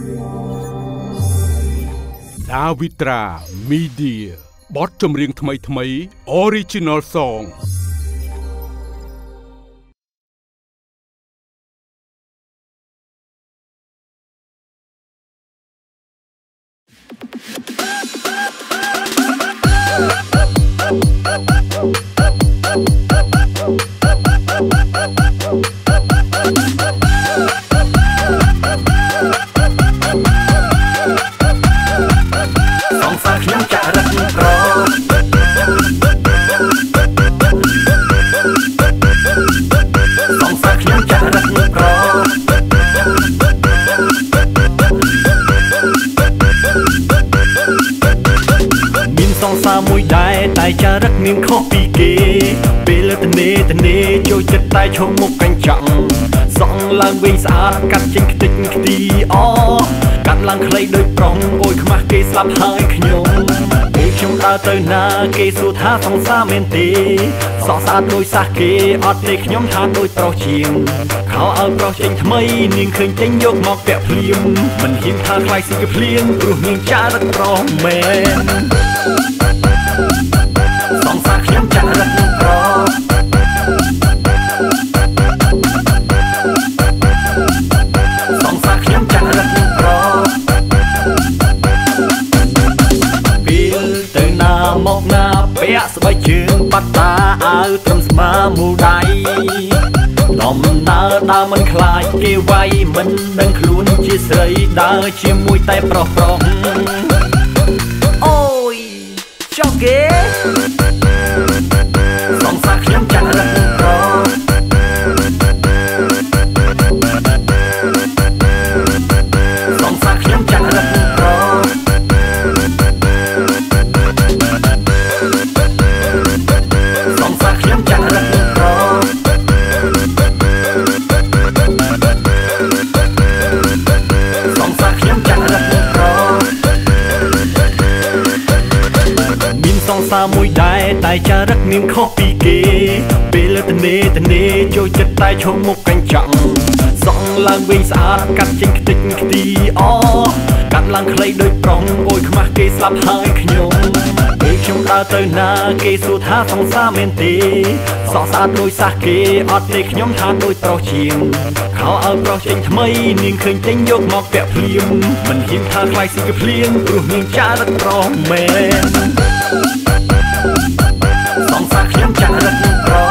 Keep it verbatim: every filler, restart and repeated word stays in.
ដាវីត្រា Media បទចម្រៀងថ្មីថ្មី Original Songមួយដែរតែចារឹកនាងខុសពីគេពេលតនេតនេចូលចិត្តតែឈុំមុខកញ្ចក់សងឡើងវិញស្អាតកាត់ចេញខ្ទេចខ្ទីអកាត់ឡើងខ្លីដូចប្រុងអូយខ្មាស់គេស្លាប់ហើយខ្ញុំពេលខ្ញុំដើរទៅណាគេសួរថាសង្សារមែនទេសក់ស្អាតដូចសះគេអត់ទេខ្ញុំថាដូចប្រុសជាងខោឲ្យប្រុសចេញថ្មីនាងឃើញចេញយកមកពាក់ភ្លាមមិនហ៊ានថាខ្លាយស៊ីកភ្លៀងព្រោះនាងចារឹកប្រុសមែនសងសាខ្ញុំចារឹកនឹងប្រុសសងសាខ្ញុំចារឹកនឹងប្រុសពេលទៅណាមកណាពាក់ស្បែកជើងបាត់តាអាវត្រឹមស្មាមូលដៃដំណើរដើរមិនខ្លាចគេវាយមិនដឹងខ្លួនជាស្រីដើរជាមួយតែប្រុសប្រុសអូយចុះគេសងសាខ្ញុំចារឹកនឹងប្រុសសងសាខ្ញុំចារឹកនឹងប្រុសសងសាខ្ញុំចារឹកនឹងប្រុសសងសាខ្ញុំចារឹកនឹងប្រុសមានសងសាមួយដែរតែចារឹកនាងខុសពីគេពេលតនេតនេចូលចិត្តតែឈុំមុខកញ្ចក់សងឡើងវិញស្អាតកាត់ចេញខ្ទេចខ្ទីអកាត់ឡើងខ្លីដូចប្រុងអូយខ្មាស់គេស្លាប់ហើយខ្ញុំពេលខ្ញុំដើរទៅណាគេសួរថាសង្សារមែនទេសក់ស្អាតដូចសះគេអត់ទេខ្ញុំថាដូចប្រុសជាងខោឲ្យប្រុសចេញថ្មីនាងឃើញចេញយកមកពាក់ភ្លាមមិនហ៊ានថាខ្លាយស៊ីកភ្លៀងព្រោះនាងចារឹកប្រុសមែនសងសាខ្ញុំចារឹកនឹងប្រុស